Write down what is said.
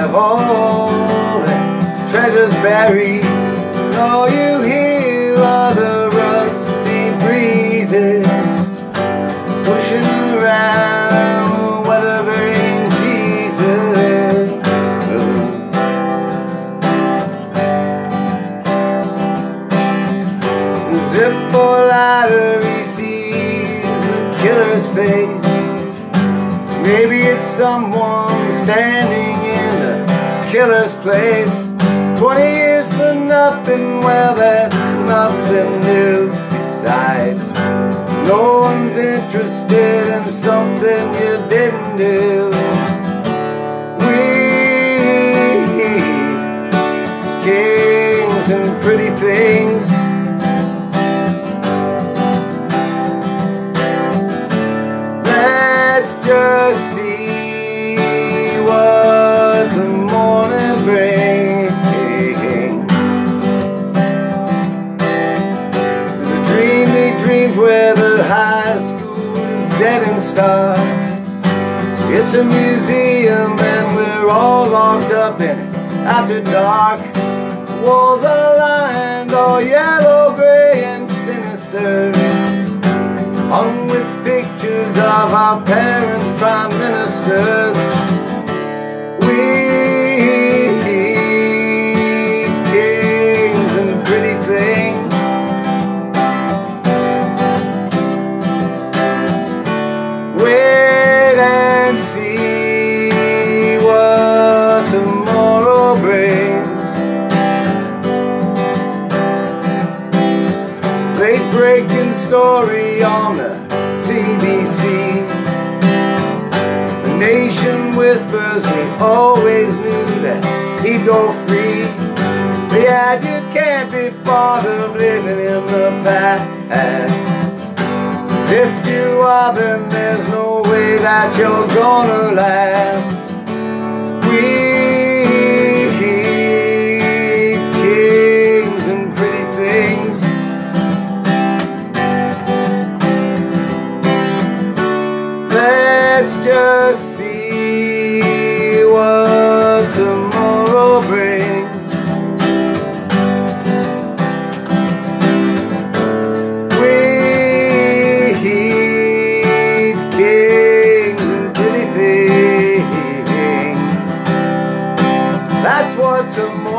have all their treasures buried. All you hear are the rusty breezes pushing around the weather-vane Jesus. Zippo lighter, he sees the killer's face. Maybe it's someone standing in the killer's place. 20 years for nothing, well that's nothing new. Besides, no one's interested in something you didn't do. We kings and pretty things, let's just see what the morning brings. There's a dream they dreamed where the high school is dead and stark. It's a museum and we're all locked up in it after dark. Walls are lined all yellow, gray and sinister, hung with pictures of our parents, prime ministers. We kings and pretty things, wait and see what tomorrow brings. Late-breaking story on the CBC. The nation whispers we always knew that he'd go free. Yeah, you can't be fond of living in the past. If you are, then there's no way that you're gonna last. We kings and pretty things, let's just see what tomorrow brings. We kings and pretty things, that's what tomorrow